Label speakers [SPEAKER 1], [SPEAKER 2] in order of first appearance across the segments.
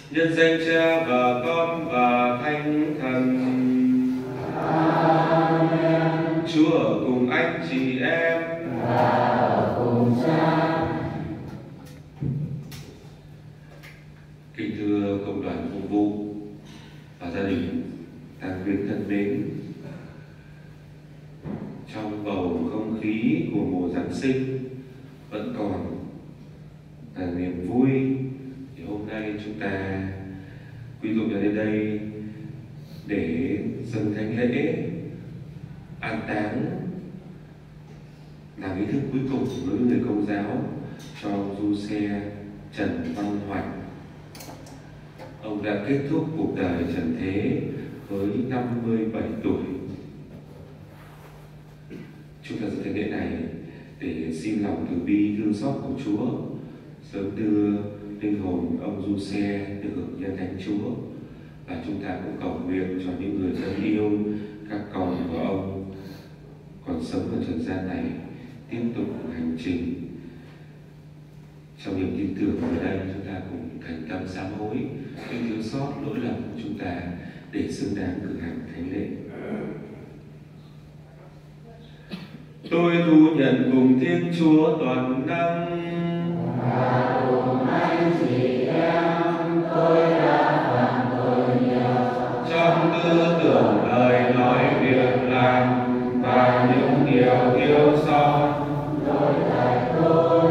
[SPEAKER 1] nhân danh Cha và Con và Thánh Thần.
[SPEAKER 2] Amen.
[SPEAKER 1] Chúa ở cùng anh chị em
[SPEAKER 2] và ở cùng Cha.
[SPEAKER 1] Kính thưa cộng đoàn phục vụ và gia đình tang quyến thân mến, trong bầu không khí của mùa Giáng sinh vẫn còn là niềm vui, thì hôm nay chúng ta quy tụ ra đến đây để dâng thánh lễ an táng, là nghi thức cuối cùng đối với người Công giáo cho du xe Trần Văn Hoạch. Ông đã kết thúc cuộc đời trần thế với 57 tuổi. Chúng ta dâng thánh lễ này để xin lòng từ bi thương xót của Chúa sớm đưa linh hồn ông du xe được hưởng nhân thánh Chúa, và chúng ta cũng cầu nguyện cho những người thân yêu, các con của ông còn sống ở trần gian này tiếp tục hành trình. Trong niềm tin tưởng ở đây, chúng ta cùng thành tâm sám hối những thiếu sót lỗi lầm của chúng ta để xứng đáng cử hành thánh lễ. Tôi thu nhận cùng Thiên Chúa toàn năng
[SPEAKER 2] và cùng anh chị em, tôi đã phạm tội nhiều
[SPEAKER 1] trong tư tưởng, lời nói, việc làm và những điều thiếu sót.
[SPEAKER 2] lỗi tại tôi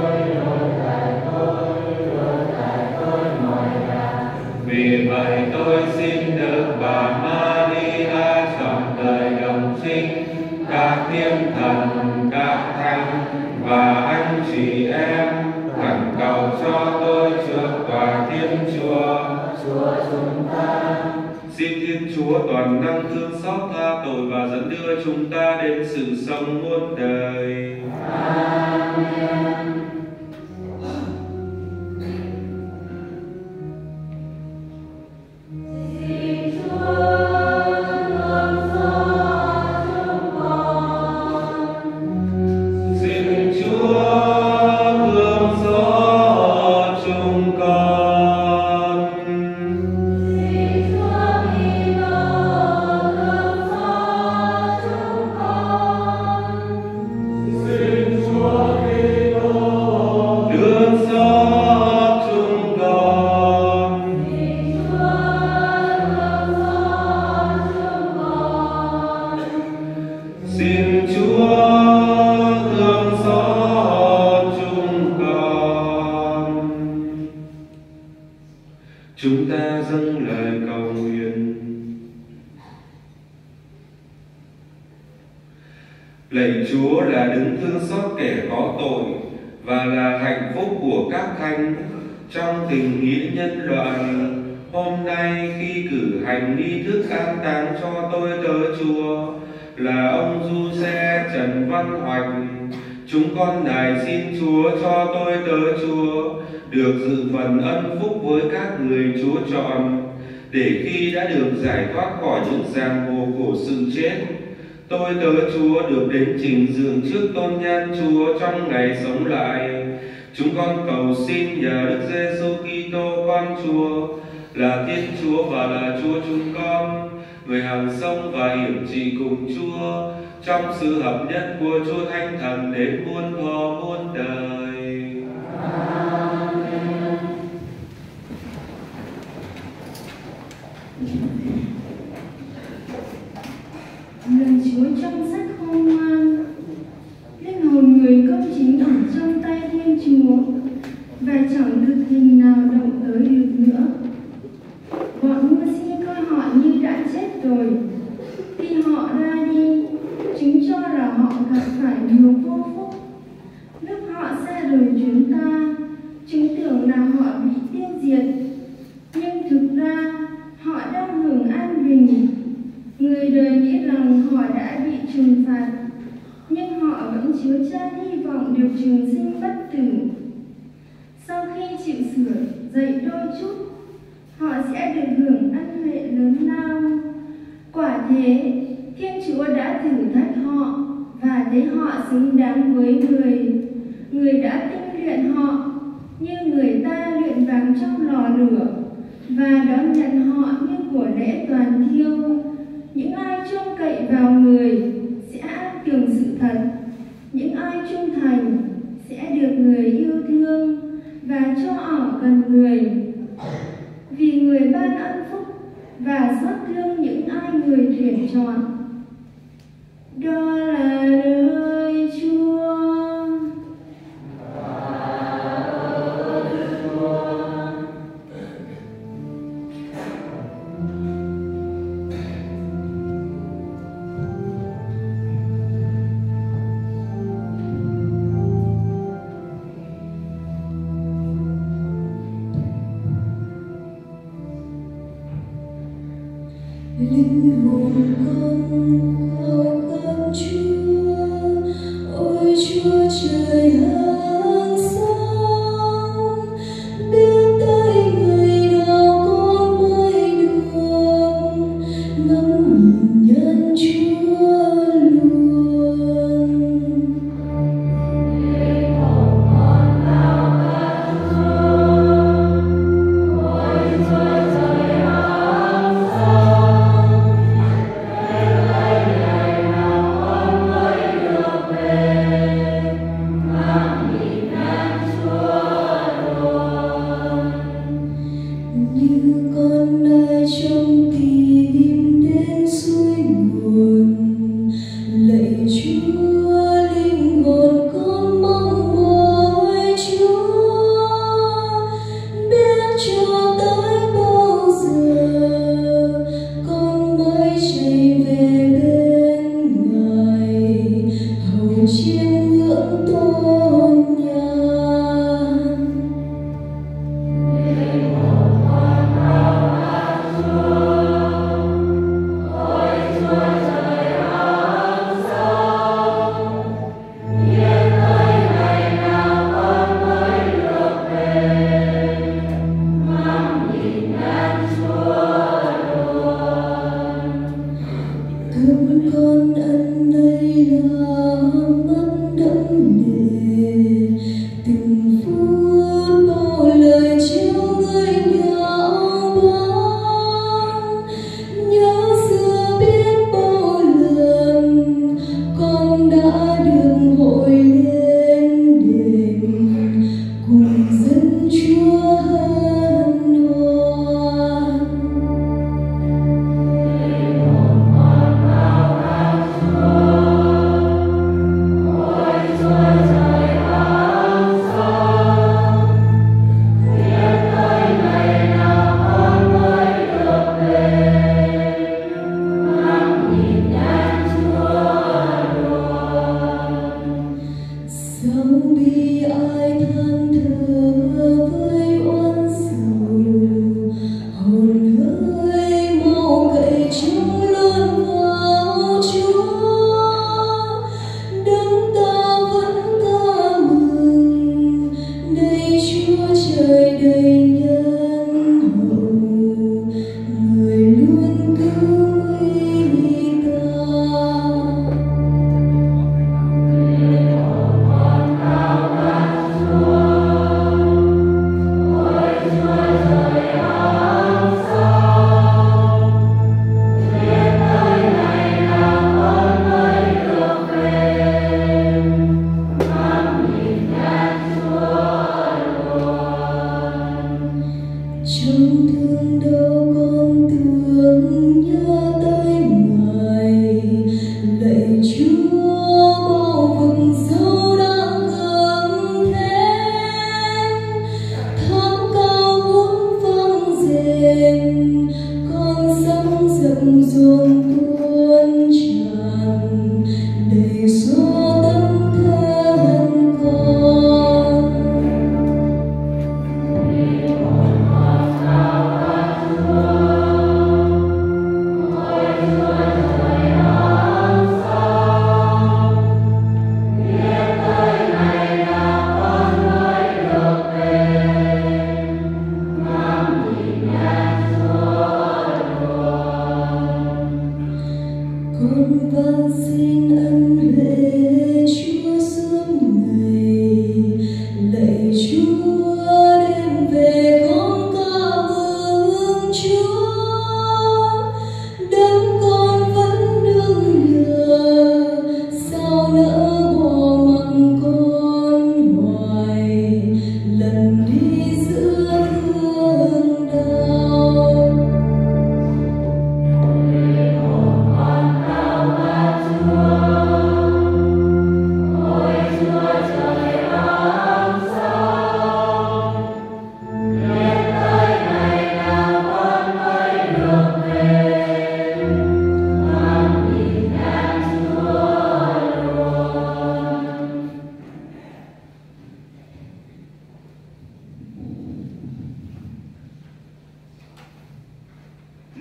[SPEAKER 2] mọi ngày.
[SPEAKER 1] Vì vậy tôi xin được bà Maria trọn đời đồng trinh, các thiên thần, các thánh và anh chị em khẩn cầu cho tôi trước tòa Thiên Chúa.
[SPEAKER 2] Chúa chúng ta.
[SPEAKER 1] Xin Thiên Chúa toàn năng thương xót tha tội và dẫn đưa chúng ta đến sự sống muôn đời.
[SPEAKER 2] Amen. Xin Chúa thương xót chúng con.
[SPEAKER 1] Xin Chúa thương xót chúng con.
[SPEAKER 2] Xin Chúa Kitô thương xót chúng con. Xin Chúa Kitô
[SPEAKER 1] Thương xót chúng con.
[SPEAKER 2] Xin Chúa thương xót chúng con.
[SPEAKER 1] Xin Chúa thương xót chúng con. Chúng ta dâng lời cầu nguyện. Lạy Chúa là đấng thương xót kẻ có tội và là hạnh phúc của các thánh trong tình nghĩa nhân loại. Hôm nay khi cử hành nghi thức an táng cho tôi tớ Chúa là ông du xe Trần Văn Hoạch, chúng con nài xin Chúa cho tôi tớ Chúa được dự phần ân phúc với các người Chúa chọn, để khi đã được giải thoát khỏi những giằng hồ của sự chết, tôi tớ Chúa được đến trình dường trước tôn nhan Chúa trong ngày sống lại. Chúng con cầu xin nhờ Đức Giêsu Kitô con Chúa là Thiên Chúa và là Chúa chúng con, người hằng sống và hiển trị cùng Chúa trong sự hợp nhất của Chúa Thánh Thần đến muôn thuở muôn đời.
[SPEAKER 2] Amen.
[SPEAKER 3] Lời Chúa trong sách Hôn Man. Linh hồn người công chính ở trong tay Thiên Chúa, và chẳng thực hình nào động tới được nữa. Bọn ngu si coi họ như đã chết rồi. Khi họ ra đi, chúng cho là họ gặp phải điều vô phúc. Lúc họ xa rời chúng ta, chúng tưởng là họ bị tiêu diệt, nhưng thực ra họ đang hưởng an bình. Người đời nghĩ rằng họ đã bị trừng phạt, nhưng họ vẫn chứa chan hy vọng được trường sinh bất tử. Sau khi chịu sửa dậy đôi chút, họ sẽ được hưởng ân huệ lớn lao. Quả thế, Thiên Chúa đã thử thách họ và thấy họ xứng đáng với người đã tinh luyện họ như người ta luyện vàng trong lò lửa, và đón nhận họ như của lễ toàn thiêu. Những ai trông cậy vào người sẽ an tường sự thật, những ai trung thành sẽ được người yêu thương và cho ở gần người. Vì người ban ân phúc và xót thương những ai người tuyển chọn. Đó là lời Chúa.
[SPEAKER 2] Linh hồn con khao khát Chúa, ôi Chúa trời hàng sống, biết tới ngày nào con mới được ngắm nhìn nhân Chúa luôn. Linh hồn con khao khát Chúa, ôi Chúa trời hàng sống. Ngày nào con mới được về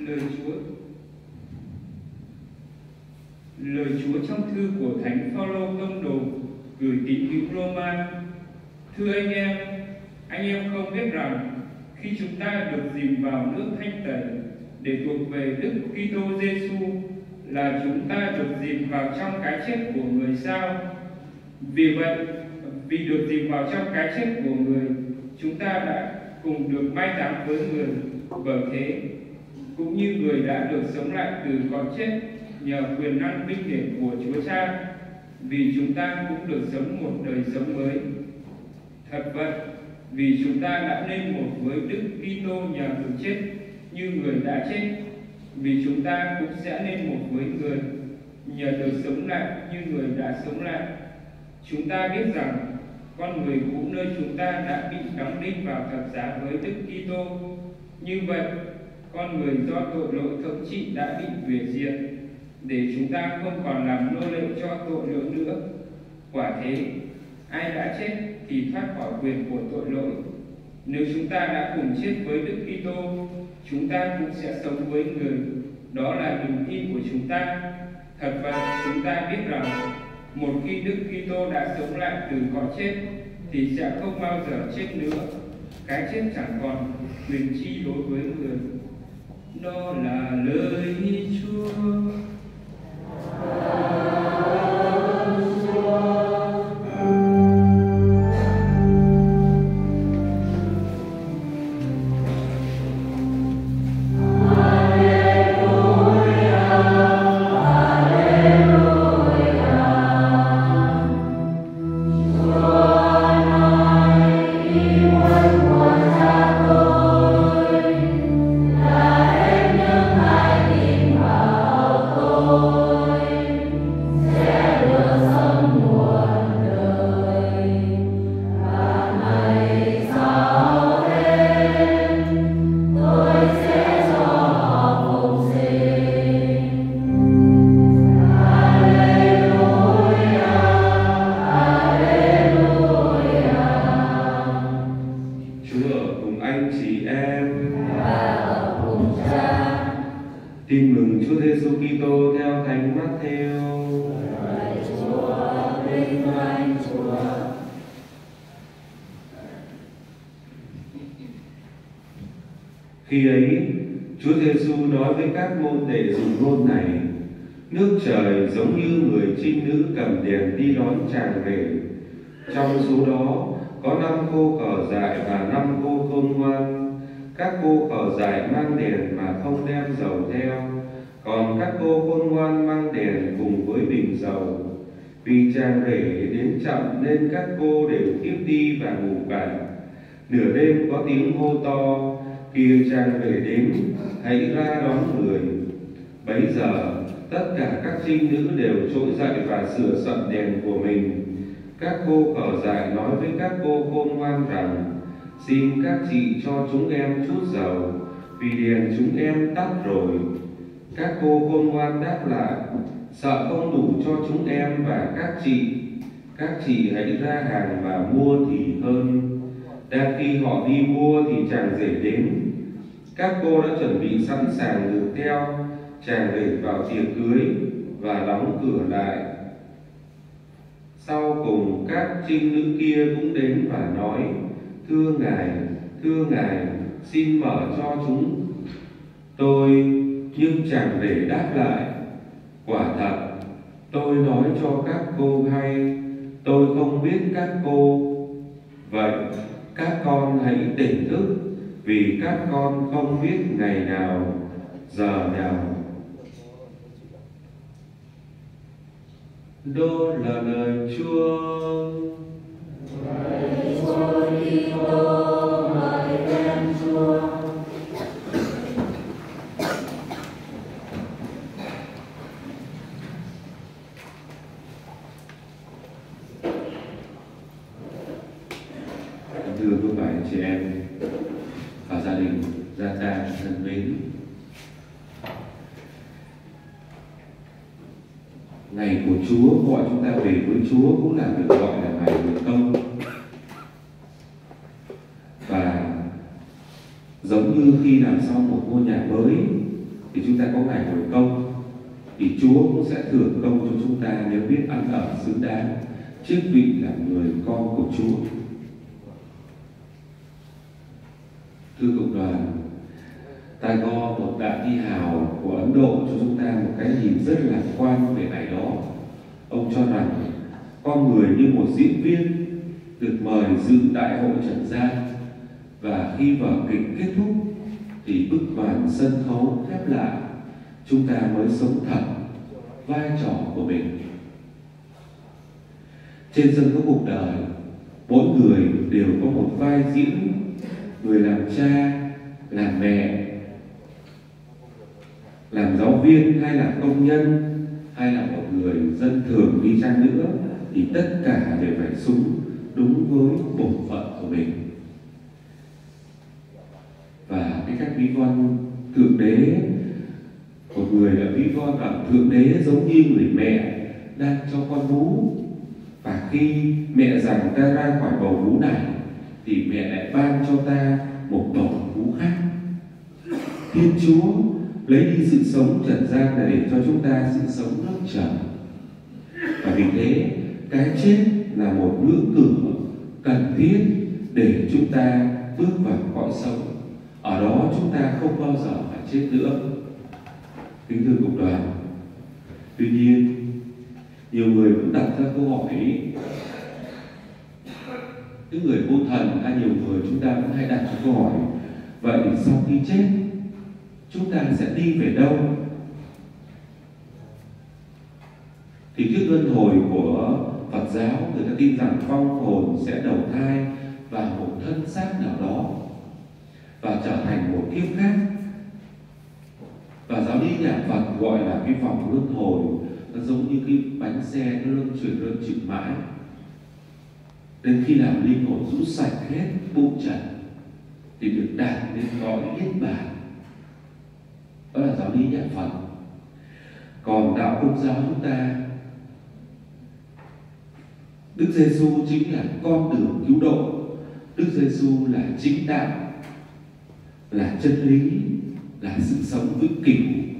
[SPEAKER 4] Lời Chúa trong thư của Thánh Phaolô tông đồ gửi tín hữu Roma. Thưa anh em không biết rằng khi chúng ta được dìm vào nước thanh tẩy để thuộc về Đức Kitô Giêsu là chúng ta được dìm vào trong cái chết của người sao? Vì vậy, vì được dìm vào trong cái chết của người, chúng ta đã cùng được mai táng với người. Bởi thế, cũng như người đã được sống lại từ cõi chết nhờ quyền năng vinh hiển của Chúa Cha, vì chúng ta cũng được sống một đời sống mới. Thật vậy, vì chúng ta đã nên một với Đức Kitô nhờ được chết như người đã chết, vì chúng ta cũng sẽ nên một với người nhờ được sống lại như người đã sống lại. Chúng ta biết rằng con người cũ nơi chúng ta đã bị đóng đinh vào thập giá với Đức Kitô. Như vậy, con người do tội lỗi thống trị đã bị hủy diệt, để chúng ta không còn làm nô lệ cho tội lỗi nữa. Quả thế, ai đã chết thì thoát khỏi quyền của tội lỗi. Nếu chúng ta đã cùng chết với Đức Kitô, chúng ta cũng sẽ sống với người. Đó là niềm tin của chúng ta. Thật vậy, chúng ta biết rằng một khi Đức Kitô đã sống lại từ cõi chết thì sẽ không bao giờ chết nữa. Cái chết chẳng còn quyền chi đối với người. Đó là lời Chúa.
[SPEAKER 1] Tin mừng Chúa Giêsu Kitô theo Thánh Mát-thêu.
[SPEAKER 2] Lạy Chúa, vinh danh Chúa.
[SPEAKER 1] Khi ấy, Chúa Giêsu nói với các môn đệ dùng ngôn này: nước trời giống như người trinh nữ cầm đèn đi đón chàng rể. Trong số đó có 5 cô khờ dại và 5 cô khôn ngoan. Các cô khờ dại mang đèn mà không đem dầu theo, còn các cô khôn ngoan mang đèn cùng với bình dầu. Vì chàng rể đến chậm nên các cô đều thiếp đi và ngủ cả. Nửa đêm có tiếng hô to: kìa chàng rể đến, hãy ra đón người. Bấy giờ tất cả các trinh nữ đều trỗi dậy và sửa soạn đèn của mình. Các cô khờ dại nói với các cô khôn ngoan rằng: xin các chị cho chúng em chút dầu, vì đèn chúng em tắt rồi. Các cô khôn ngoan đáp lại: sợ không đủ cho chúng em và các chị hãy ra hàng mà mua thì hơn. Đang khi họ đi mua thì chàng rể đến. Các cô đã chuẩn bị sẵn sàng được theo chàng rể vào tiệc cưới và đóng cửa lại. Sau cùng các trinh nữ kia cũng đến và nói: thưa ngài, xin mở cho chúng tôi. Nhưng chàng rể đáp lại: quả thật, tôi nói cho các cô hay, tôi không biết các cô. Vậy các con hãy tỉnh thức, vì các con không biết ngày nào, giờ nào. Đó là lời Chúa.
[SPEAKER 2] Lạy Chúa Kitô, ngợi khen Chúa.
[SPEAKER 1] Thưa quý bà chị em và gia đình gia cha thân mến, ngày của Chúa gọi chúng ta về với Chúa cũng là được gọi là ngày nguyện công. Và giống như khi làm xong một ngôi nhà mới thì chúng ta có ngày hồi công, thì Chúa cũng sẽ thưởng công cho chúng ta nếu biết ăn ở xứng đáng chức vị làm người con của Chúa. Thưa cộng đoàn, Tagore, một đại thi hào của Ấn Độ, cho chúng ta một cái nhìn rất lạc quan về ngày đó. Ông cho rằng con người như một diễn viên được mời dự đại hội trần gian, và khi vở kịch kết thúc thì bức màn sân khấu khép lại, chúng ta mới sống thật vai trò của mình. Trên sân khấu cuộc đời, mỗi người đều có một vai diễn, người làm cha, làm mẹ, làm giáo viên hay là công nhân, hay là một người dân thường đi chăng nữa, thì tất cả đều phải sống đúng với bổn phận của mình. Và cái cách ví von Thượng Đế, một người đã ví von rằng Thượng Đế giống như người mẹ đang cho con bú, và khi mẹ rằng ta ra khỏi bầu vú này thì mẹ lại ban cho ta một bầu vú khác. Thiên Chúa lấy đi sự sống trần gian là để cho chúng ta sự sống nước trời. Và vì thế cái chết là một ngưỡng cửa cần thiết để chúng ta bước vào cõi sống. Ở đó chúng ta không bao giờ phải chết nữa. Kính thưa cộng đoàn, tuy nhiên nhiều người cũng đặt ra câu hỏi, những người vô thần hay nhiều người chúng ta cũng hay đặt ra câu hỏi, vậy thì sau khi chết chúng ta sẽ đi về đâu? Thì thuyết luân hồi của Phật giáo, người ta tin rằng vong hồn sẽ đầu thai vào một thân xác nào đó và trở thành một kiếp khác. Và giáo lý nhà Phật gọi là cái vòng luân hồi, nó giống như cái bánh xe nó luân chuyển mãi, đến khi nào linh hồn rũ sạch hết bụi trần thì được đạt đến cõi niết bàn. Đó là giáo lý nhà Phật. Còn đạo Công giáo chúng ta, Đức Giêsu chính là con đường cứu độ. Đức Giêsu là chính đạo, là chân lý, là sự sống vĩnh cửu.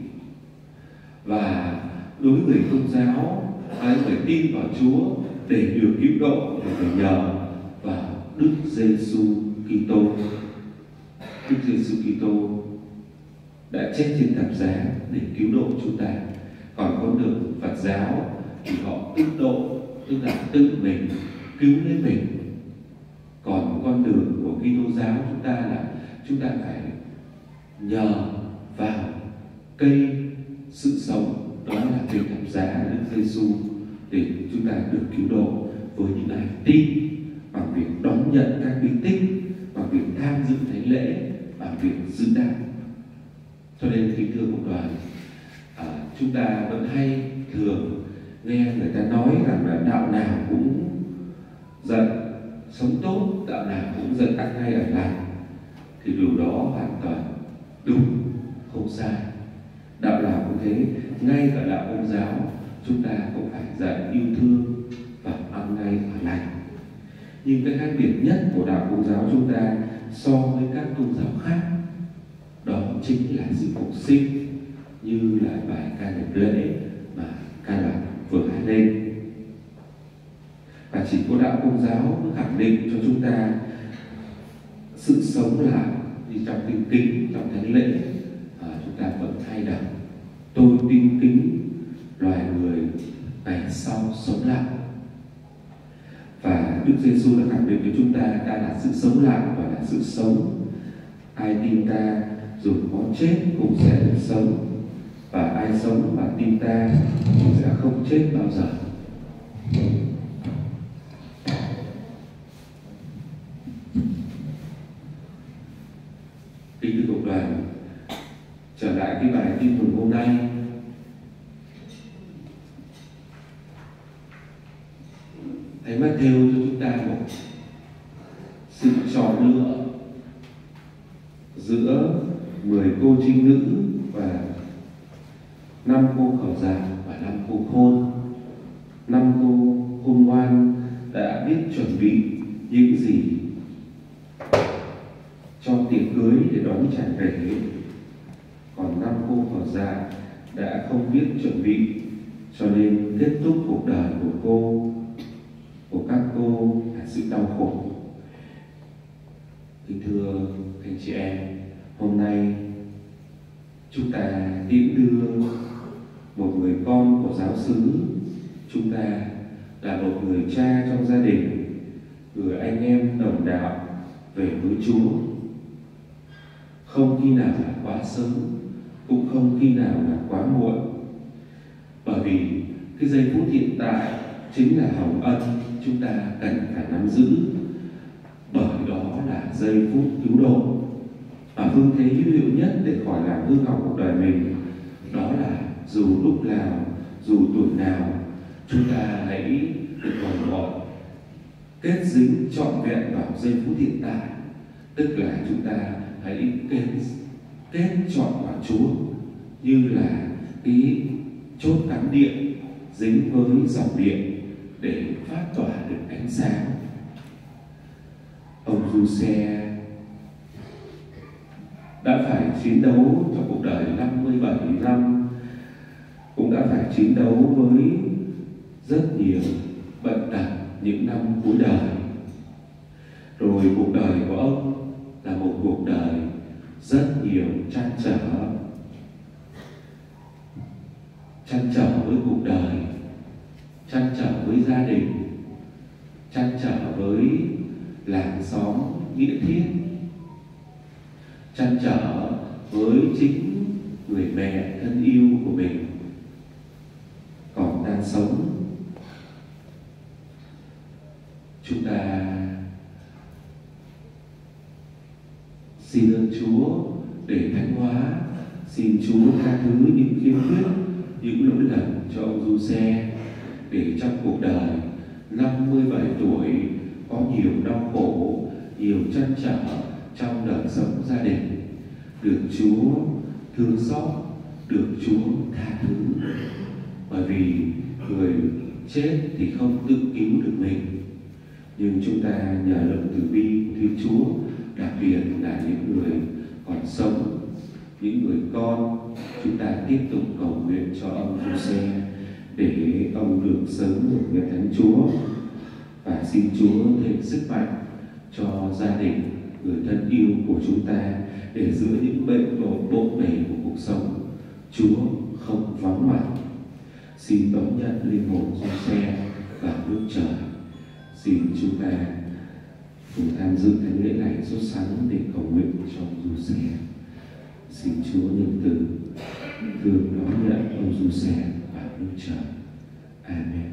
[SPEAKER 1] Và đối với người Công giáo, ai phải tin vào Chúa để được cứu độ thì phải nhờ vào Đức Giêsu Kitô. Đức Giêsu Kitô đã chết trên thập giá để cứu độ chúng ta. Còn con đường Phật giáo thì họ tự độ, tức là tự mình cứu lấy mình. Còn con đường của Kitô giáo chúng ta là chúng ta phải nhờ vào cây sự sống, đó là cây thập giá Đức Giêsu, để chúng ta được cứu độ với những ai tin, bằng việc đón nhận các bí tích, bằng việc tham dự thánh lễ, bằng việc giữ đạo. Cho nên kính thưa cộng đoàn, chúng ta vẫn hay thường nghe người ta nói rằng là đạo nào cũng giận sống tốt, đạo nào cũng giận ăn ngay ở lành, thì điều đó hoàn toàn đúng, không sai. Đạo nào cũng thế, ngay cả đạo Công giáo chúng ta cũng phải dạy yêu thương và ăn ngay ở lành. Nhưng cái khác biệt nhất của đạo Công giáo chúng ta so với các tôn giáo khác, đó chính là sự phục sinh, như là bài ca nhạc lễ mà ca đoàn vừa hát lên. Và chỉ có đạo Công giáo mới khẳng định cho chúng ta sự sống lại, như trong kinh kính, trong thánh lễ chúng ta vẫn hay đọc: tôi tin kính loài người ngày sau sống lại. Và Đức Giêsu đã khẳng định với chúng ta ta là sự sống lại và là sự sống. Ai tin ta dù có chết cũng sẽ được sống, và ai sống và tin ta thì sẽ không chết bao giờ. Kính thưa cộng đoàn, trở lại cái bài tin mừng hôm nay, Thánh Matthew cho chúng ta một sự chọn lựa giữa 10 cô trinh nữ và 5 cô khờ dại và 5 cô khôn. 5 cô khôn ngoan đã biết chuẩn bị những gì cho tiệc cưới để đón chàng rể, còn năm cô còn dạ đã không biết chuẩn bị, cho nên kết thúc cuộc đời của các cô là sự đau khổ. Kính thưa anh chị em, hôm nay chúng ta tiễn đưa một người con của giáo xứ, chúng ta là một người cha trong gia đình, người anh em đồng đạo về với Chúa. Không khi nào là quá sớm, cũng không khi nào là quá muộn, bởi vì cái giây phút hiện tại chính là hồng ân chúng ta cần phải nắm giữ, bởi đó là giây phút cứu độ. Và phương thế hữu hiệu nhất để khỏi làm hư hỏng cuộc đời mình đó là dù lúc nào, dù tuổi nào, chúng ta hãy được còn gọi kết dính trọn vẹn vào giây phút hiện tại, tức là chúng ta hãy kết trọn vào Chúa như là cái chốt cắm điện dính với dòng điện để phát tỏa được ánh sáng. Ông Giuse đã phải chiến đấu trong cuộc đời 57 năm, cũng đã phải chiến đấu với rất nhiều bệnh tật những năm cuối đời. Rồi cuộc đời của ông là một cuộc đời rất nhiều trăn trở với cuộc đời, trăn trở với gia đình, trăn trở với làng xóm nghĩa thiết, trăn trở với chính người mẹ thân yêu của mình còn đang sống. Chúng ta xin ơn Chúa để thánh hóa, xin Chúa tha thứ những khiếm khuyết, những lỗi lầm cho ông Giuse, để trong cuộc đời 57 tuổi có nhiều đau khổ, nhiều trăn trở trong đời sống gia đình, được Chúa thương xót, được Chúa tha thứ. Bởi vì người chết thì không tự cứu được mình, nhưng chúng ta nhờ lòng từ bi của Thiên Chúa, đặc biệt là những người còn sống, những người con, chúng ta tiếp tục cầu nguyện cho ông Giuse để ông được sớm được nghe Thánh Chúa, và xin Chúa thêm sức mạnh cho gia đình, người thân yêu của chúng ta, để giữa những bệnh bộn bề của cuộc sống, Chúa không vắng mặt. Xin đón nhận linh hồn Giuse vào nước trời. Xin chúng ta cùng tham dự thánh lễ này sốt sắng để cầu nguyện cho ông Giuse. Xin Chúa nhân từ thương đón nhận ông Giuse vào nước trời. Amen.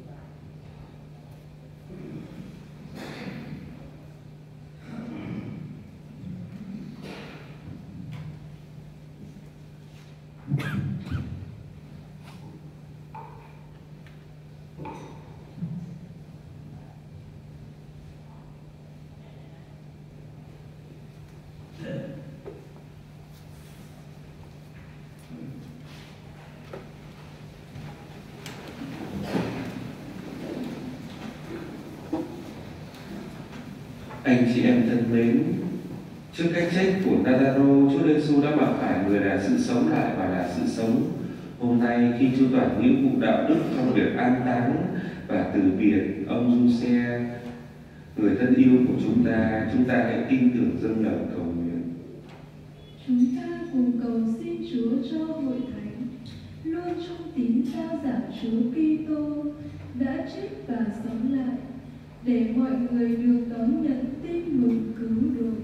[SPEAKER 1] Anh chị em thân mến, trước cái chết của Nazaro, Chúa Giêsu đã mặc phải người là sự sống lại và là sự sống. Hôm nay khi chu toàn nghĩa vụ đạo đức trong việc an táng và từ biệt ông Giuse, người thân yêu của chúng ta hãy tin tưởng dâng lời cầu nguyện.
[SPEAKER 3] Chúng ta cùng cầu xin Chúa cho hội thánh luôn trung tín giao giảng Chúa Kitô đã chết và sống lại, để mọi người được đón nhận tin mừng cứu độ.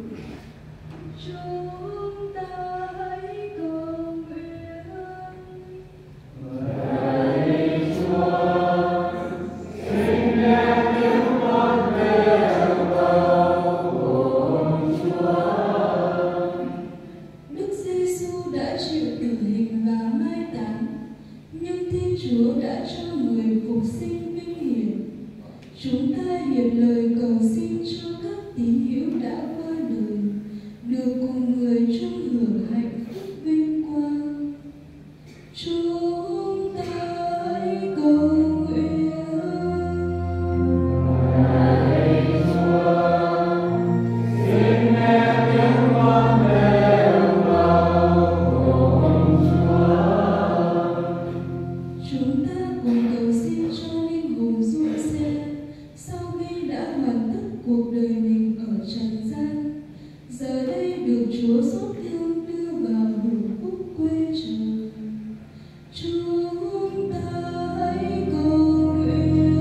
[SPEAKER 3] Chúng ta hãy cầu nguyện.
[SPEAKER 2] Lạy Chúa, xin nghe tiếng con kêu cầu cùng Chúa.
[SPEAKER 3] Đức Giêsu đã chịu tử hình và mai táng, nhưng Thiên Chúa đã cho người phục sinh vinh hiển. Chúng ta hiệp lời cầu xin cho các tín hữu đã qua đời được cùng người
[SPEAKER 5] Chúa xót thương đưa vào hưởng phúc quê trời. Chúng ta hãy cầu nguyện.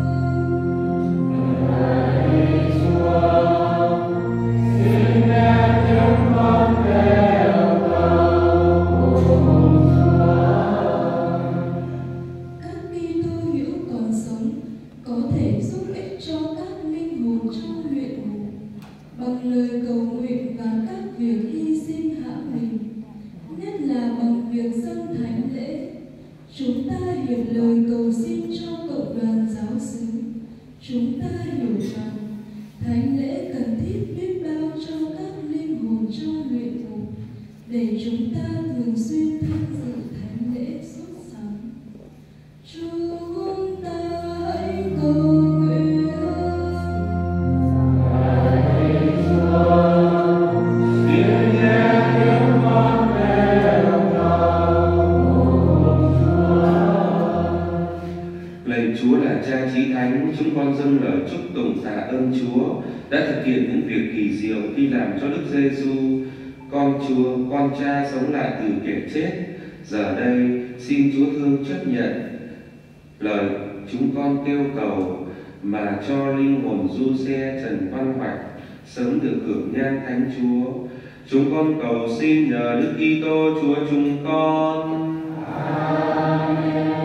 [SPEAKER 2] Lạy Chúa, xin nghe tiếng con kêu cầu cùng Chúa.
[SPEAKER 5] Các Kitô hữu còn sống có thể giúp ích cho các linh hồn trong luyện ngục bằng lời cầu nguyện và các việc hy sinh hạ mình, nhất là bằng việc dâng thánh lễ. Chúng ta hiểu lời cầu xin cho cộng đoàn giáo xứ. Chúng ta hiểu rằng thánh lễ cần thiết biết bao cho các linh hồn trong luyện ngục, để chúng ta thường xuyên tham dự thánh lễ sốt sắng. Chúng ta hãy cầu nguyện.
[SPEAKER 2] Lạy Chúa, xin nghe tiếng con kêu cầu cùng Chúa.
[SPEAKER 1] Lạy Chúa là Cha Chí Thánh, chúng con dâng lời chúc tụng tạ ơn Chúa đã thực hiện những việc kỳ diệu khi làm cho Đức Giêsu, con Chúa, con Cha sống lại từ kẻ chết. Giờ đây, xin Chúa thương chấp nhận lời chúng con kêu cầu mà cho linh hồn Du-xe Trần Văn Hoạch sớm được hưởng nhan Thánh Chúa. Chúng con cầu xin nhờ Đức Kitô Chúa chúng con.
[SPEAKER 2] Amen.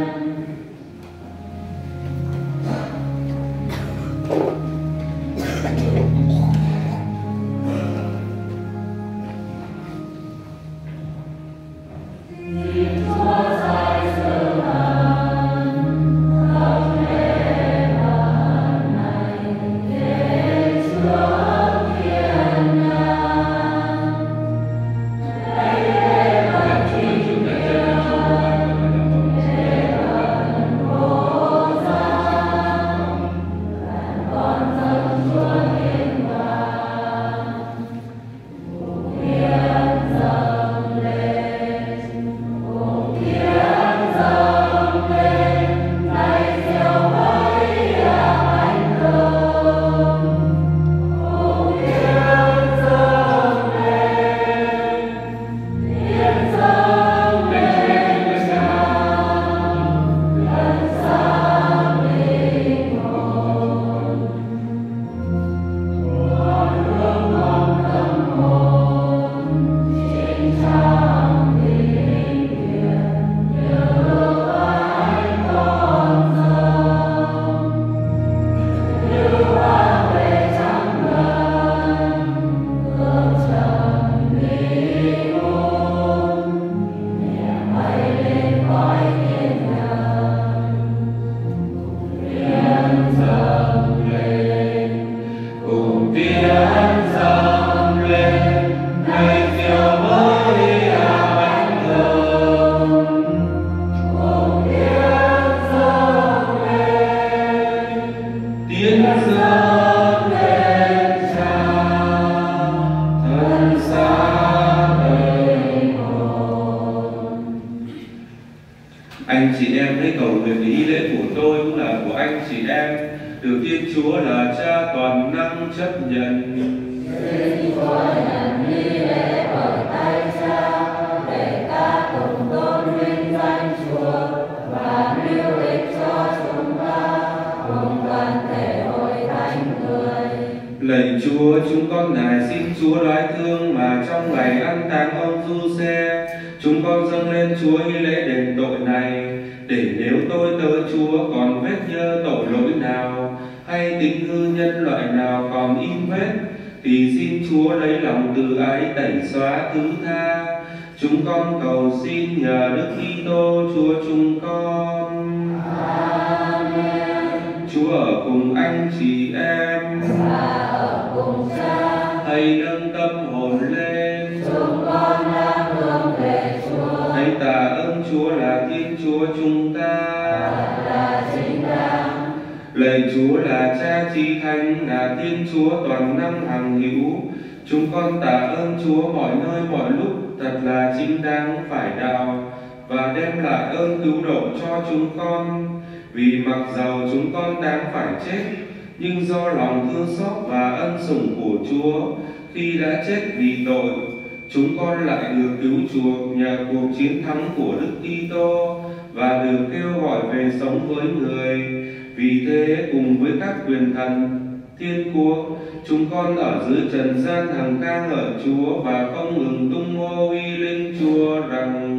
[SPEAKER 1] Anh chị em hãy cầu nguyện ý lễ của tôi cũng là của anh chị em, được Thiên Chúa là Cha toàn năng chấp nhận.
[SPEAKER 2] Xin Chúa nhận nghi lễ bởi tay Cha để ta cùng tôn vinh danh Chúa và mưu ích cho chúng ta cùng toàn thể hội thánh người.
[SPEAKER 1] Lạy Chúa, chúng con nài xin Chúa đoái thương mà trong ngày an táng ông Du-xe, chúng con dâng lên Chúa nghi lễ đền tội này, để nếu tôi tớ Chúa còn vết nhơ tội lỗi nào hay tính hư nhân loại nào còn in vết, thì xin Chúa lấy lòng từ ái tẩy xóa thứ tha. Chúng con cầu xin nhờ Đức Kitô Chúa chúng con.
[SPEAKER 2] Amen.
[SPEAKER 1] Chúa ở cùng anh chị em
[SPEAKER 2] và ở cùng Cha.
[SPEAKER 1] Hãy nâng tâm hồn lên.
[SPEAKER 2] Chúng con đang hướng về Chúa.
[SPEAKER 1] Hãy tạ ơn Chúa là Thiên Chúa chúng ta.
[SPEAKER 2] Là chính đáng.
[SPEAKER 1] Lạy Chúa là Cha Chí Thánh, là Thiên Chúa toàn năng hằng hữu. Chúng con tạ ơn Chúa mọi nơi mọi lúc thật là chính đáng phải đạo, và đem lại ơn cứu độ cho chúng con. Vì mặc dầu chúng con đáng phải chết, nhưng do lòng thương xót và ân sủng của Chúa, khi đã chết vì tội, chúng con lại được cứu chuộc nhờ cuộc chiến thắng của Đức Kitô và được kêu gọi về sống với người. Vì thế cùng với các quyền thần, thiên quốc, chúng con ở dưới trần gian hằng ca ngợi Chúa và không ngừng tung hô uy linh Chúa rằng: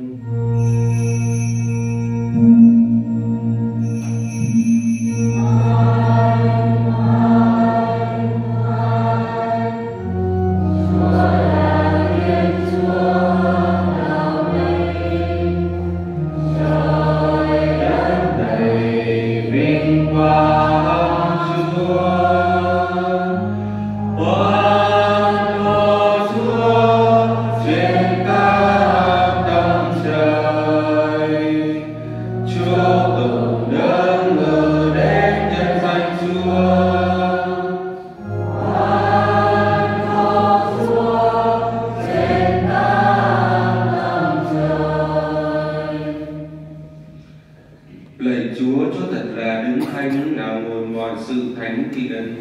[SPEAKER 1] Lạy Chúa, Chúa thật là đứng thánh nào nguồn mọi sự thánh thiện.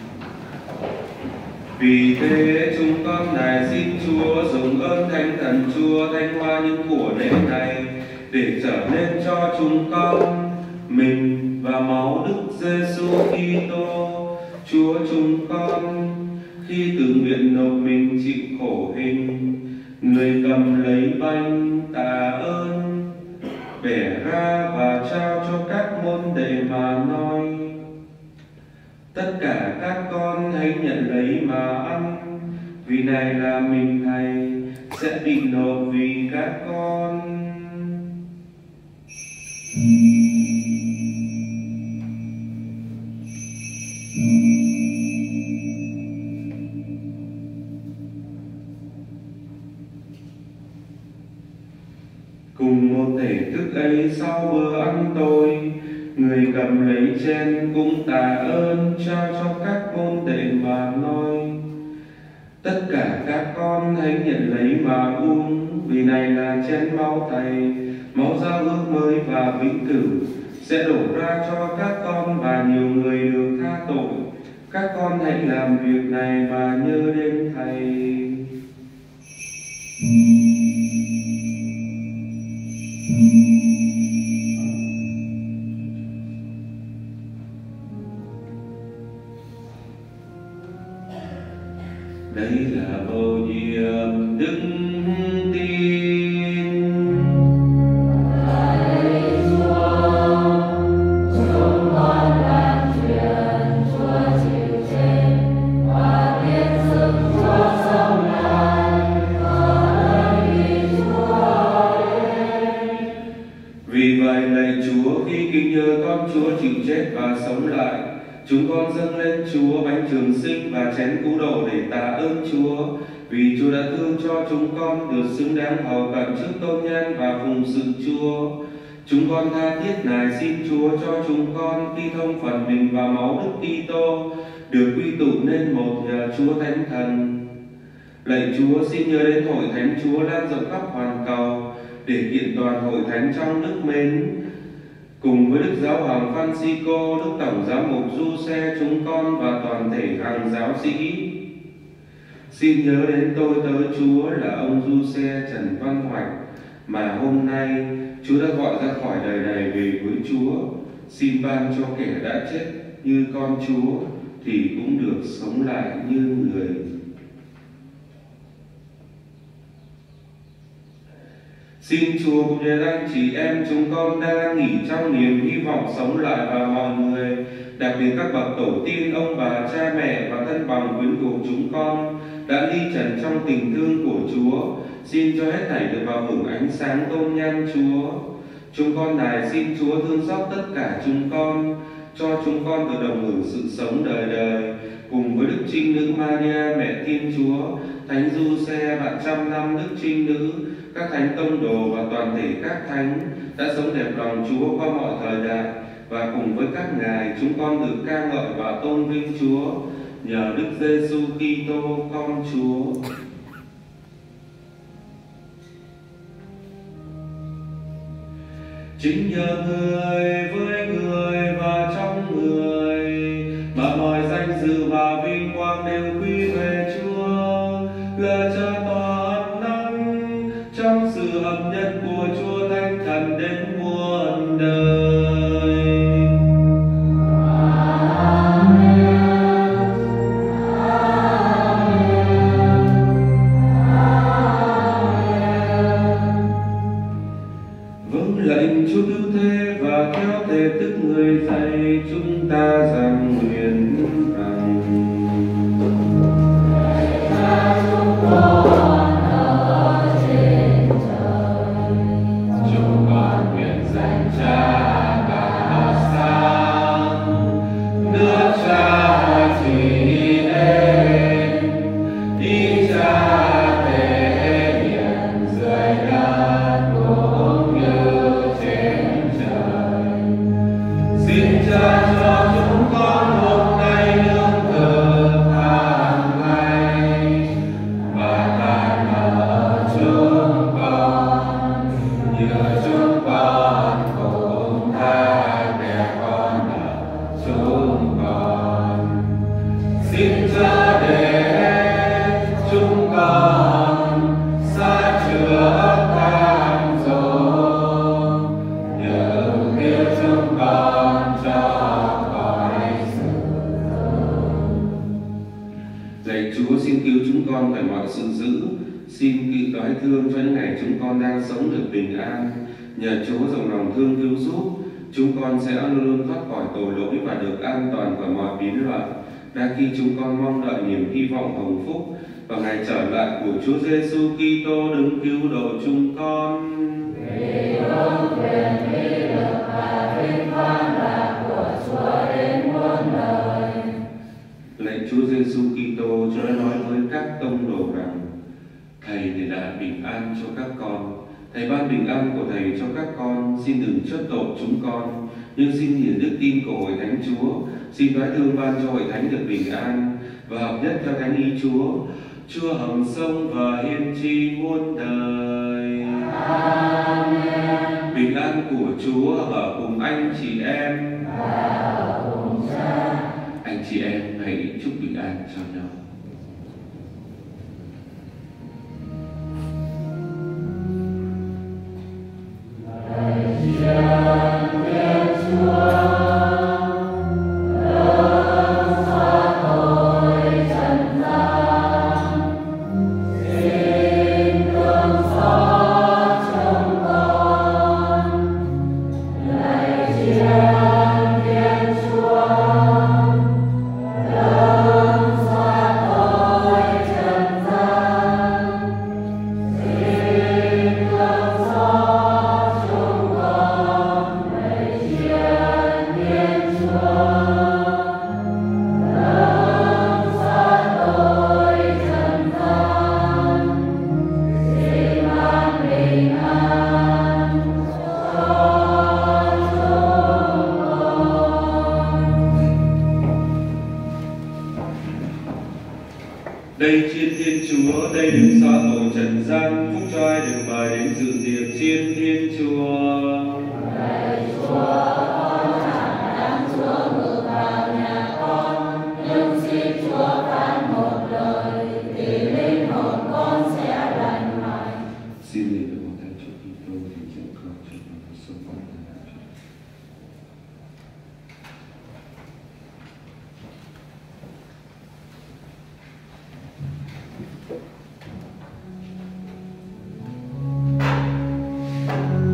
[SPEAKER 1] Vì thế chúng con nài xin Chúa dùng ơn Thánh Thần Chúa thánh hóa những của lễ này để trở nên cho chúng con mình và máu Đức Giêsu Kitô Chúa chúng con khi tự nguyện nộp mình chịu khổ hình. Người cầm lấy bánh tạ ơn, bẻ ra và trao cho các môn đệ mà nói: tất cả các con hãy nhận lấy mà ăn, vì này là mình Thầy sẽ bị nộp vì các con. Cùng một thể thức ấy sau bữa ăn tối, người cầm lấy chén cũng tạ ơn trao cho các môn đệ mà nói: tất cả các con hãy nhận lấy mà uống, vì này là chén máu Thầy, máu giao ước mới và vĩnh cửu, sẽ đổ ra cho các con và nhiều người được tha tội. Các con hãy làm việc này mà nhớ đến Thầy. Đây là bầu nhiệm đức tin.
[SPEAKER 2] Lạy Chúa, chúng con làm truyền Chúa chịu chết và tiếp sức Chúa sống lại, có ơn Chúa.
[SPEAKER 1] Vì vậy lạy Chúa, khi kinh nhớ con Chúa chịu chết và sống lại, chúng con dâng lên Chúa bánh trường sinh và chén cứu độ để tạ ơn Chúa, vì Chúa đã thương cho chúng con được xứng đáng hầu cận trước tôn nhân và phụng sự Chúa. Chúng con tha thiết nài xin Chúa cho chúng con khi thông phần mình vào máu Đức Kitô được quy tụ nên một nhờ Chúa Thánh Thần. Lạy Chúa, xin nhớ đến hội thánh Chúa lan rộng khắp hoàn cầu để kiện toàn hội thánh trong đức mến. Cùng với Đức Giáo hoàng Francisco, Đức Tổng Giám mục Giuse, chúng con và toàn thể hàng giáo sĩ. Xin nhớ đến tôi tớ Chúa là ông Giuse Trần Văn Hoạch mà hôm nay Chúa đã gọi ra khỏi đời này về với Chúa. Xin ban cho kẻ đã chết như con Chúa thì cũng được sống lại như người. Xin Chúa cũng như anh chị em chúng con đang nghỉ trong niềm hy vọng sống lại và mọi người, đặc biệt các bậc tổ tiên, ông bà, cha mẹ và thân bằng quyến thuộc chúng con đã ly trần trong tình thương của Chúa. Xin cho hết thảy được vào hưởng ánh sáng tôn nhân Chúa. Chúng con nài xin Chúa thương xót tất cả chúng con, cho chúng con được đồng hưởng sự sống đời đời cùng với Đức Trinh Nữ Maria mẹ Thiên Chúa, Thánh Giuse bạn trăm năm Đức Trinh Nữ, các thánh tông đồ và toàn thể các thánh đã sống đẹp lòng Chúa qua mọi thời đại, và cùng với các ngài chúng con được ca ngợi và tôn vinh Chúa nhờ Đức Giêsu Kitô con Chúa. Chính nhờ người, với người và trong người mà mọi danh dự và vinh quang đều quy về Chúa, là Cha toàn chúng ta dâng nguyện rằng chúng con nguyện dành Cha và sáng nước Cha chỉ đến ý Cha thể hiện dưới đất cũng như trên trời. Xin Cha cho chúng con hôm nay lương thực hàng ngày và ban nợ chúng con như chúng con cũng tha kẻ con nợ chúng con. Xin Cha để chúng con xa chữa cam dỗ nhưng biết chúng con cho khỏi sự lạy Chúa, xin cứu chúng con khỏi mọi sự dữ, xin cự đói thương cho những ngày chúng con đang sống được bình an. Nhờ Chúa rộng lòng thương cứu giúp, chúng con sẽ luôn luôn thoát khỏi tội lỗi và được an toàn khỏi mọi biến loạn. Đã khi chúng con mong đợi niềm hy vọng hồng phúc và ngày trở lại của Chúa Giêsu Kitô đấng cứu độ chúng con.
[SPEAKER 2] Vì ơn quyền uy lực và vinh quang là của Chúa đến muôn đời.
[SPEAKER 1] Lạy Chúa Giêsu Kitô, Chúa đã nói với các tông đồ rằng Thầy để lại bình an cho các con. Thầy ban bình an của Thầy cho các con, xin đừng chuất tội chúng con, nhưng xin hiển đức tin của Hội Thánh Chúa. Xin đoái thương ban cho Hội Thánh được bình an và hợp nhất theo Thánh ý Chúa. Chúa hằng sống và hiên tri muôn đời. Amen. Bình an của Chúa ở cùng anh chị em
[SPEAKER 2] và ở cùng Cha.
[SPEAKER 1] Anh chị em hãy chúc bình an cho nhau. Đây chiên Thiên Chúa, đây đừng xóa tội trần gian, phúc cho ai được mời đến dự tiệc chiên Thiên Chúa.
[SPEAKER 2] Lạy Chúa, con chẳng đáng Chúa ngự vào nhà con, nhưng xin Chúa phán một lời, thì linh hồn con sẽ lành mạnh.
[SPEAKER 1] Xin linh được một Thánh Chúa Kitô thì dẫn con cho con sống con.
[SPEAKER 2] Amen.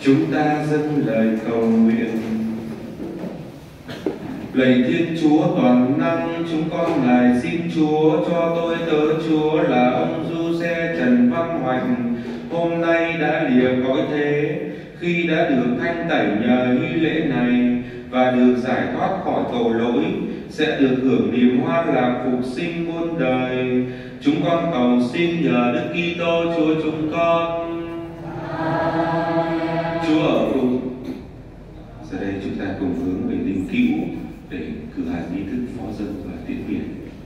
[SPEAKER 1] Chúng ta dâng lời cầu nguyện. Lạy Thiên Chúa toàn năng, chúng con ngài xin Chúa cho tôi tớ Chúa là ông Giuse Trần Văn Hoành hôm nay đã lìa cõi thế, khi đã được thanh tẩy nhờ nghi lễ này và được giải thoát khỏi tội lỗi, sẽ được hưởng niềm hoan lạc phục sinh muôn đời. Chúng con cầu xin nhờ Đức Kitô Chúa chúng con. Chúa ở cùng. Giờ đây chúng ta cùng hướng về linh cữu để cử hành nghi thức phó dâng và tiễn biệt.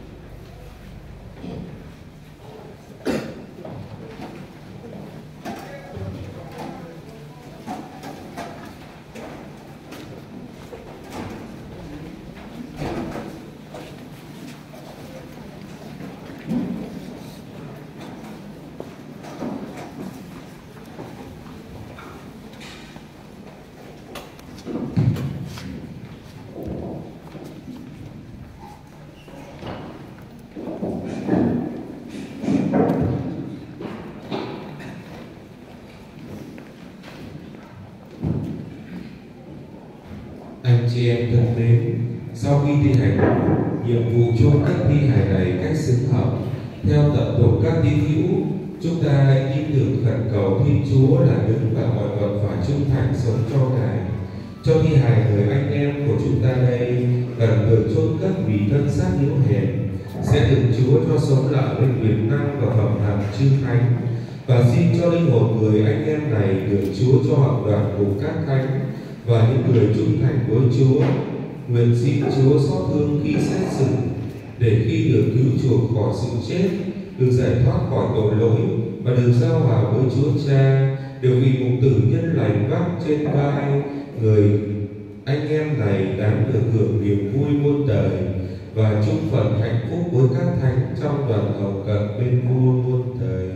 [SPEAKER 6] Anh chị em thân mến, sau khi thi hành nhiệm vụ chôn cất thi hài này cách xứng hợp theo tập tục các tín hữu, chúng ta hãy tin tưởng khẩn cầu Thiên Chúa là đấng và mọi vật phải trung thành sống cho Ngài. Cho thi hài người anh em của chúng ta đây cần được chôn cất vì thân xác yếu hèn, sẽ được Chúa cho sống lại bên quyền năng và phẩm hạnh chư thánh, và xin cho linh hồn người anh em này được Chúa cho hợp đoàn cùng các thánh và những người trung thành với Chúa. Nguyện xin Chúa xót thương khi xét xử, để khi được cứu chuộc khỏi sự chết, được giải thoát khỏi tội lỗi và được giao hòa với Chúa Cha, được vì mục tử nhân lành vác trên vai người anh em này đáng được hưởng niềm vui muôn đời và chung phần hạnh phúc với các thánh trong đoàn hậu cận bên vua muôn đời.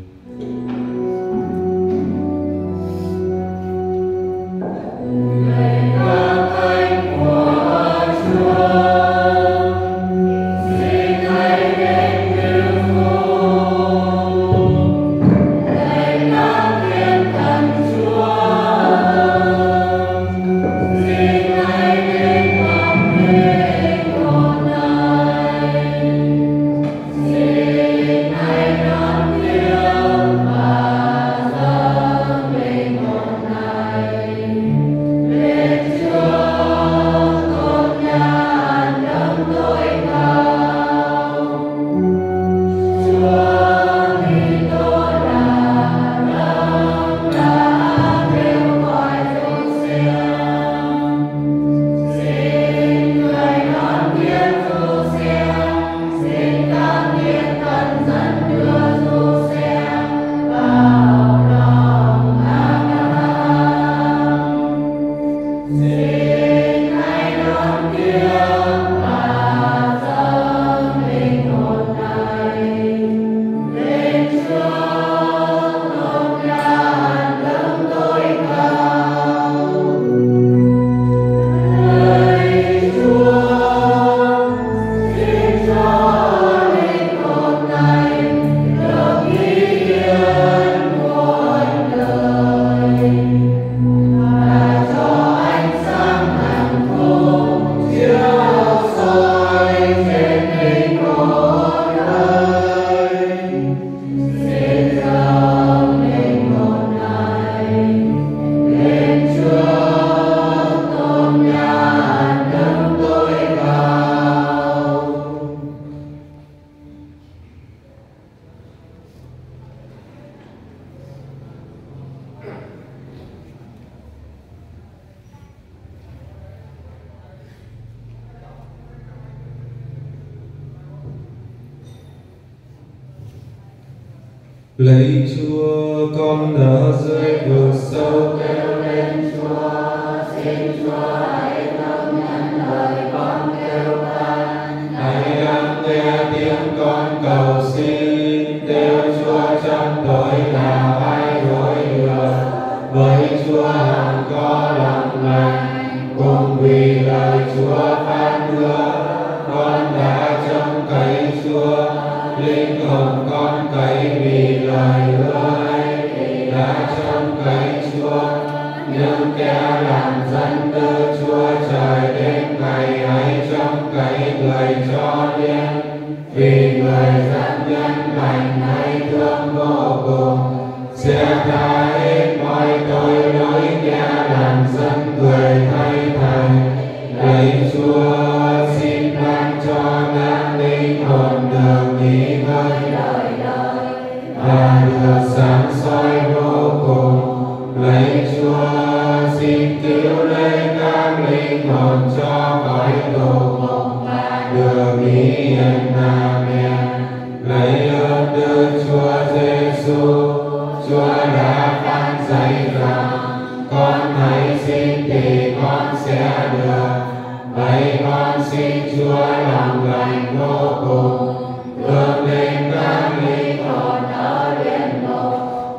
[SPEAKER 6] Lạy Chúa, con ở dưới vực sâu kêu lên Chúa, xin Chúa hãy tâm nhận lời con kêu van. Hãy lắng nghe tiếng con cầu xin, kêu Chúa trong tối nào ai đối được. Với Chúa hằng có lòng lành, cùng vì lời Chúa phán hứa, con đã trông cậy Chúa. Linh hồn con cậy vì lời hứa ấy, đã trông cậy Chúa.
[SPEAKER 2] cho liên, vì người dẫn nhân lành thấy thương vô cùng, sẽ tha hết mọi tội lỗi kẻ làm dân người thay thành. Lạy Chúa, xin ban cho các linh hồn được nghỉ ngơi đời đời và được sáng soi vô cùng. Lạy Chúa, xin cứu lấy các linh hồn cho khỏi tù ngục và được nghỉ yên. Amen. Lạy ơn Đức Chúa Giêsu, Chúa đã phán dạy rằng con hãy xin thì con sẽ được. Vậy con xin Chúa lòng lành vô cùng hướng đến các linh hồn ở luyện ngục.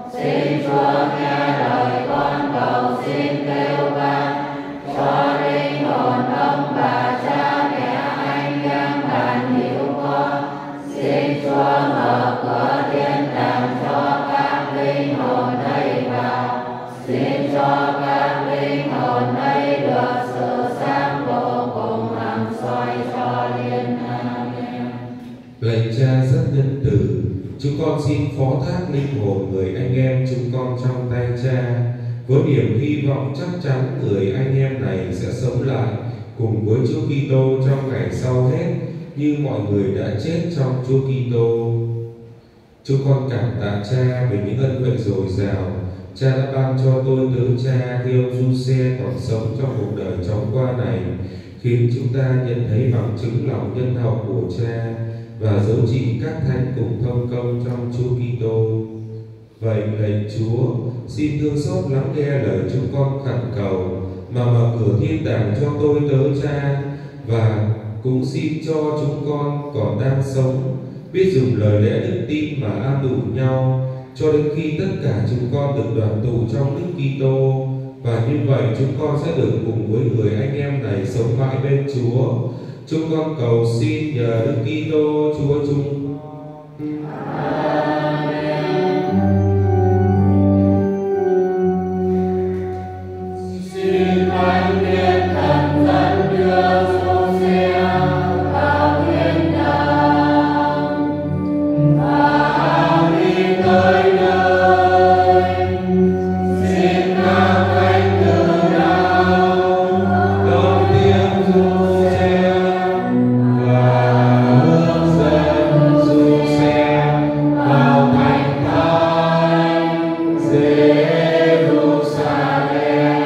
[SPEAKER 2] Xin Chúa nghe lời con cầu xin kêu van cho linh hồn ông bà cha mẹ anh em bạn hữu con. Xin Chúa mở cửa thiên đàng cho các linh hồn ấy vào. Xin cho các linh hồn ấy được sự sáng vô cùng hằng soi cho liên. Amen.
[SPEAKER 6] Lạy Cha rất nhân từ, chúng con xin phó thác linh hồn người anh em chúng con trong tay Cha, với niềm hy vọng chắc chắn người anh em này sẽ sống lại cùng với Chúa Kitô trong ngày sau hết, như mọi người đã chết trong Chúa Kitô. Chúng con cảm tạ Cha về những ân huệ dồi dào Cha đã ban cho tôi tớ Cha khi ông Giuse còn sống trong cuộc đời chóng qua này, khiến chúng ta nhận thấy bằng chứng lòng nhân hậu của Cha và dấu trị các thánh cùng thông công trong Chúa Kitô. Vậy lạy Chúa, xin thương xót lắng nghe lời chúng con khẩn cầu mà mở cửa thiên đàng cho tôi tớ Cha, và cũng xin cho chúng con còn đang sống biết dùng lời lẽ đức tin mà an ủi nhau cho đến khi tất cả chúng con được đoàn tụ trong Đức Kitô, và như vậy chúng con sẽ được cùng với người anh em này sống mãi bên Chúa. Chúng con cầu xin nhờ Đức Kitô Chúa chúng.
[SPEAKER 2] Xin Thánh Thiên Thần dẫn đưa Giuse vào thiên đàng và đi tới nơi. Xin các thánh tử đạo đón tiếp Giuse và hướng dẫn Giuse vào thành thánh Giê-ru-sa-lem.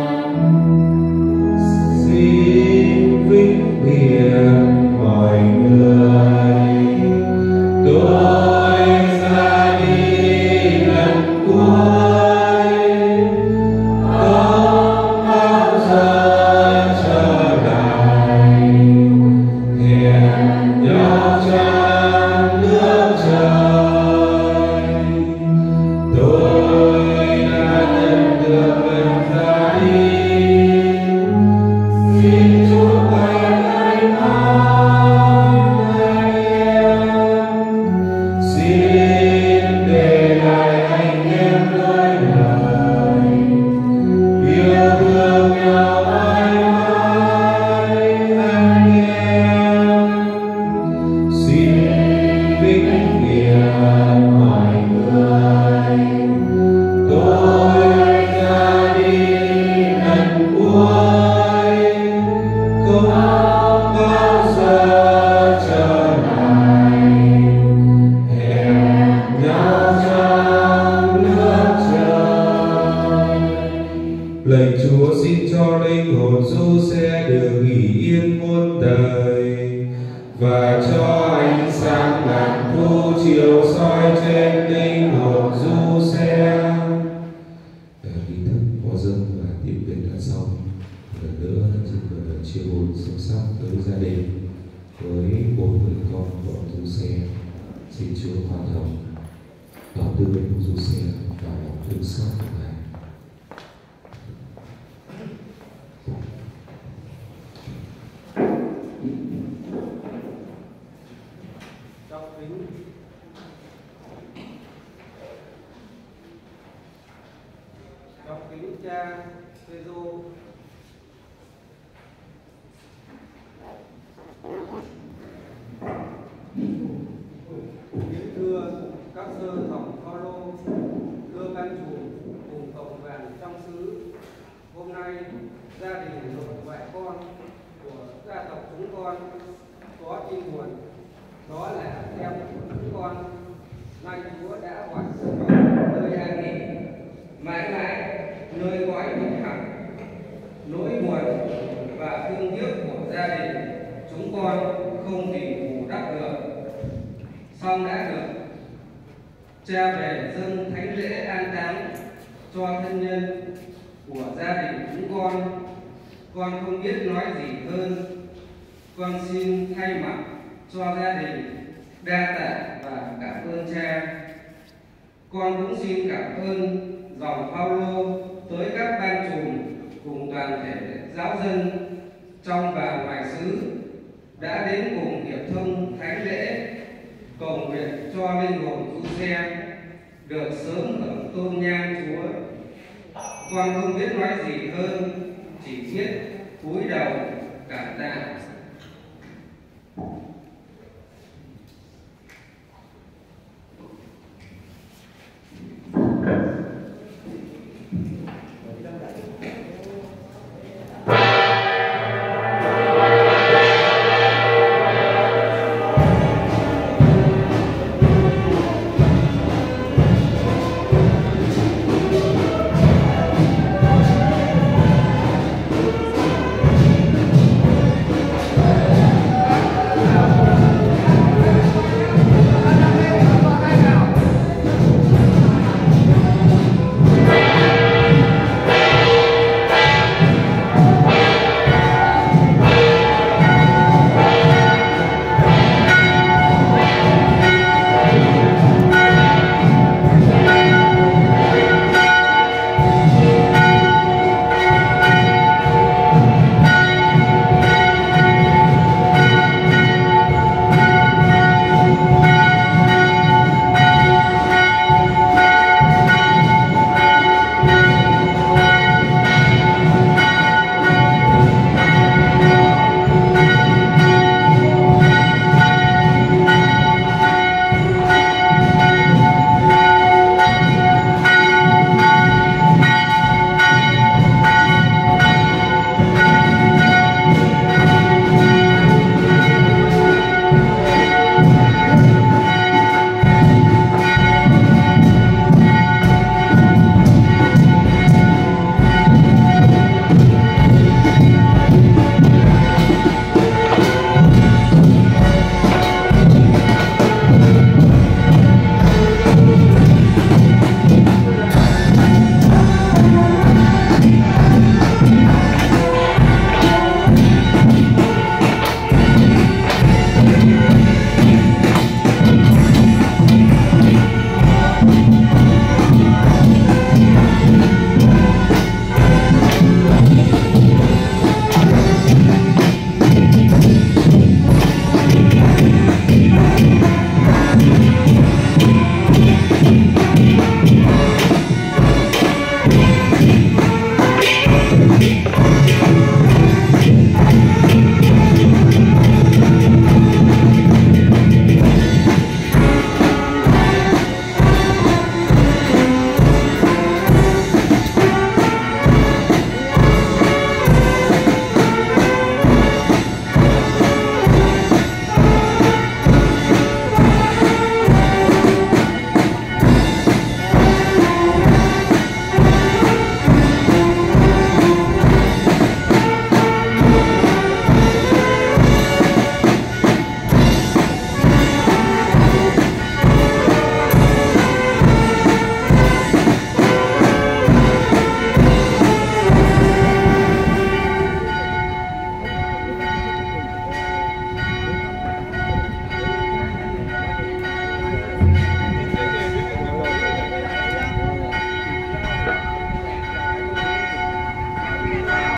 [SPEAKER 2] Xin vinh hiển mọi người, tôi ra đi lần cuối, không bao giờ trở lại. Hẹn nhau trong nước trời, tôi đã nhận được lần ra đi. Xin chúc anh anh em, xin để lại anh em đôi lời yêu thương nhau mãi mãi anh em. Xin vĩnh viễn mọi người, tôi ra đi lần cuối, không bao giờ trở lại. Hẹn nhau trong nước trời.
[SPEAKER 6] Lạy Chúa, xin cho linh hồn Giuse được nghỉ yên muôn đời, và cho ánh sáng ngàn thu chiều soi trên linh hồn Giuse. Nghi thức hóa dân và tiễn biệt đã xong. Lần nữa xin gửi chia buồn sâu sắc tới gia đình với 4 người con của ông Giuse. Xin Chúa hòa đồng bảo tư với ông Giuse và lòng thương xót của Ngài.
[SPEAKER 7] Trong kính Cha Giêsu, các sơ tổng Phaolô đưa ban chủ cùng cộng đoàn trong xứ. Hôm nay gia đình nội ngoại con của gia tộc chúng con có tin buồn, đó là em của chúng con. Nay Chúa đã gọi sự nơi an nghỉ, mãi mãi nơi cõi vĩnh hằng. Nỗi buồn và thương tiếc của gia đình chúng con không thể bù đắp được, song đã được cha về dâng thánh lễ an táng cho thân nhân của gia đình chúng con không biết nói gì hơn. Con xin thay mặt cho gia đình đa tạ và cảm ơn cha. Con cũng xin cảm ơn dòng Phaolô tới các ban chùm cùng toàn thể giáo dân trong và ngoài xứ đã đến cùng hiệp thông thánh lễ, cầu nguyện cho linh hồn Giuse được sớm hưởng tôn nhang Chúa. Con không biết nói gì hơn, chỉ biết cúi đầu cảm tạ